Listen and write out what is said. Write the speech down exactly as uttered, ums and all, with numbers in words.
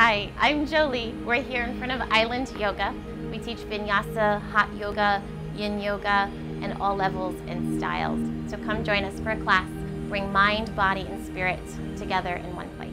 Hi, I'm Jolie. We're here in front of Island Yoga. We teach vinyasa, hot yoga, yin yoga, and all levels and styles. So come join us for a class. Bring mind, body, and spirit together in one place.